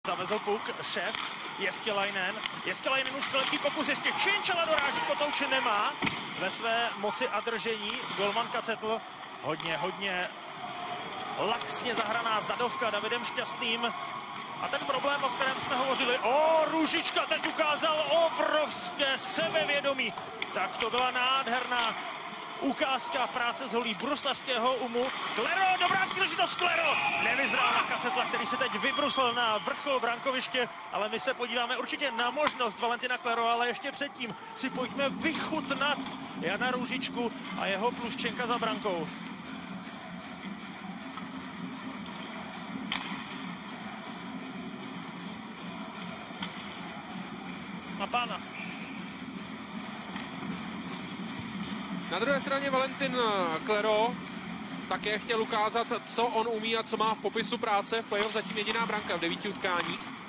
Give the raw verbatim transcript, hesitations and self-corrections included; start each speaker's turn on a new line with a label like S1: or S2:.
S1: Zavezl puk, šest, Jeskelainen. Jeskelainen už střelecký pokus, ještě Činčela doráží, Kotouč nemá ve své moci a držení. Golman Kacetl, hodně, hodně laxně zahraná zadovka Davidem Šťastným. A ten problém, o kterém jsme hovořili, o, Ruzicka teď ukázal obrovské sebevědomí. Tak to byla nádherná ukázka práce z holí bruslařského umu. Klero, dobrá příležitost, Klero! Nevyzrál na Kacetla, který se teď vybrusl na vrchol brankoviště, ale my se podíváme určitě na možnost Valentina Klero, ale ještě předtím si pojďme vychutnat Jana Růžičku a jeho pluščenka za brankou. A pána.
S2: Na druhé straně Valentin Klero také chtěl ukázat, co on umí a co má v popisu práce. V playoff zatím jediná branka v devíti utkáních.